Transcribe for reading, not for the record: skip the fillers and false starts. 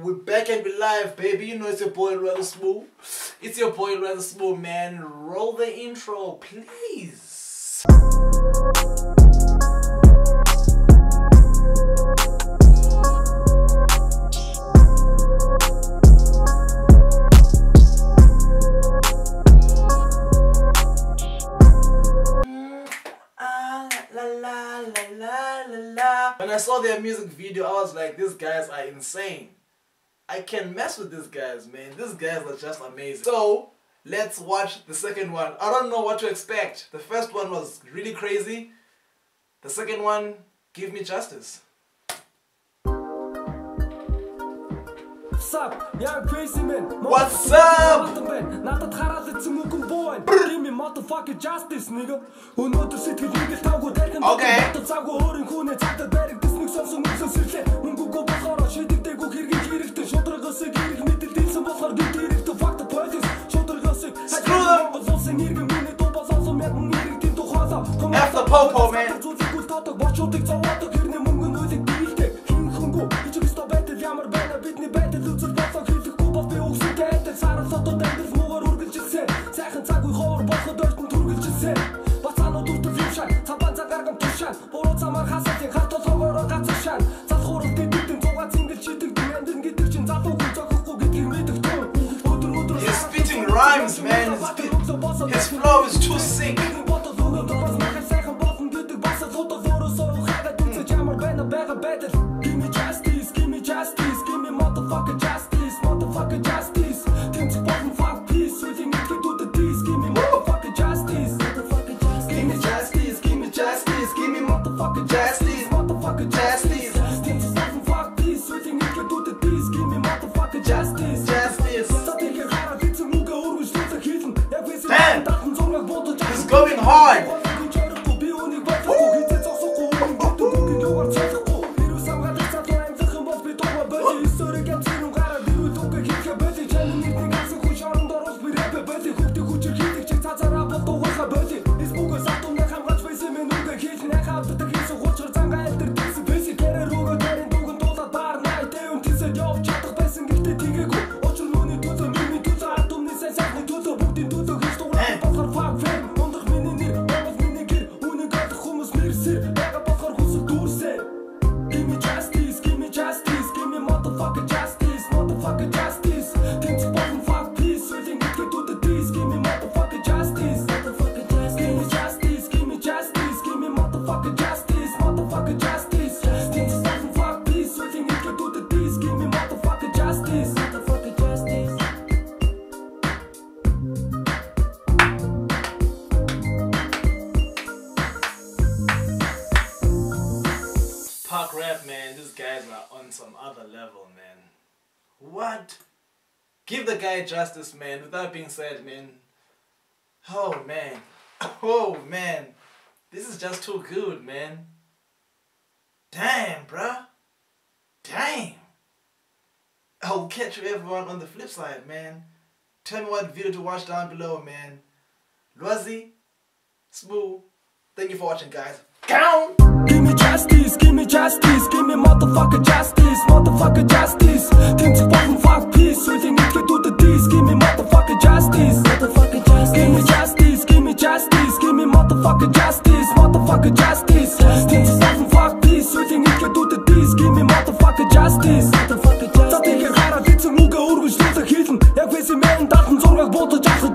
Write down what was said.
we're back and we're live, baby. You know it's your boy Rather Smooth. It's your boy Rather Smooth, man. Roll the intro, please. When I saw their music video, I was like, these guys are insane. I can't mess with these guys, man. These guys are just amazing. So, let's watch the second one. I don't know what to expect. The first one was really crazy. The second one, give me justice. What's up, young crazy man? What's up? Give me motherfucking justice, nigga. Okay. After Popo, man. He's spitting rhymes, man. His flow is too sick. Give me justice, give me justice, give me motherfucking justice, motherfucking justice. Things fucking fuck peace, so you need to do the deeds. Give me motherfucking justice, motherfucking justice. Give me justice, give me justice, give me motherfucking justice, motherfucking justice. Things fucking fuck peace, so you need to do the deeds. Give me motherfucking justice, justice. Damn, it's going hard. Park rap, man, these guys are on some other level, man. What? Give the guy justice, man. With that being said, man. Oh, man. Oh, man. This is just too good, man. Damn, bruh. Damn. I'll catch you everyone on the flip side, man. Tell me what video to watch down below, man. Lwazi, Smooth. Thank you for watching, guys. Down. Give me justice, give me justice, give me motherfucking justice, motherfucking justice. Things fucking fuck peace, so you need to do the deeds. Give me motherfucking justice, motherfucking justice. Give me justice, give me justice, give me motherfucking justice, motherfucking justice. Things fucking fuck peace, so you need to do the deeds. Give me motherfucking justice, motherfucking justice. За тэгэхээр хараад эцэг нүгэ өргөж тулах хийлэн. Яг вэсэ мен татан зураг бодож